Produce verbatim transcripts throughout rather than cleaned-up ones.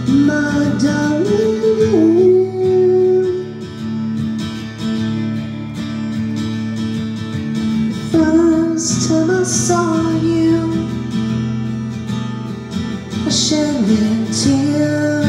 my darling. First time I saw you, I shed a tear.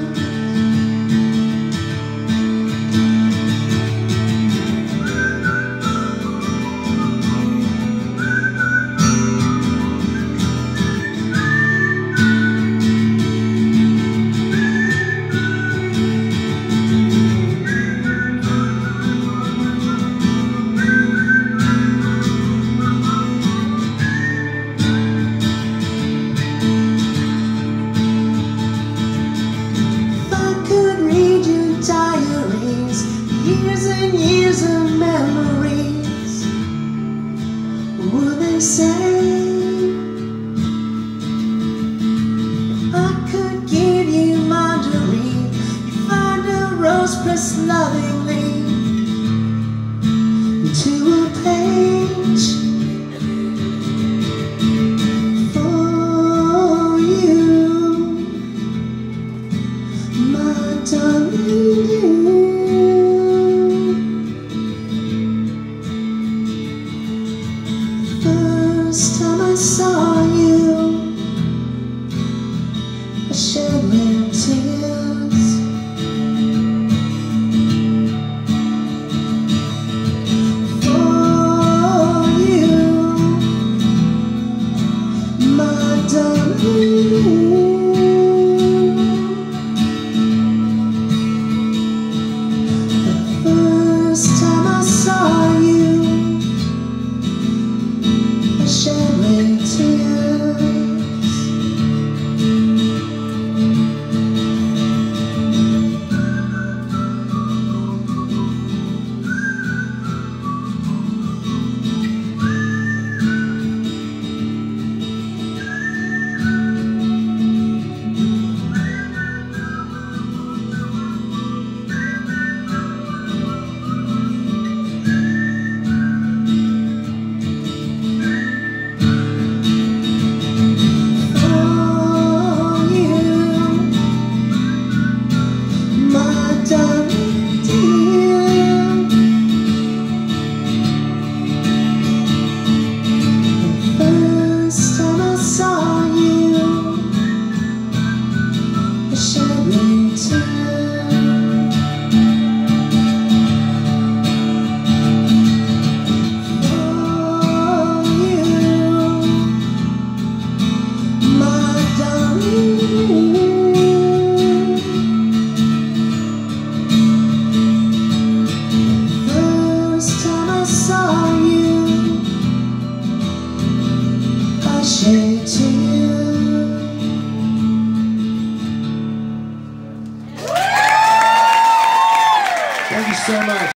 Years and years of memories, would they say I could give you my dream? You find a rose pressed lovingly to a page for you, my darling. First time I saw you, I shed little tears. For you, my darling. The first time I saw you, shed little tears. Thank you so much.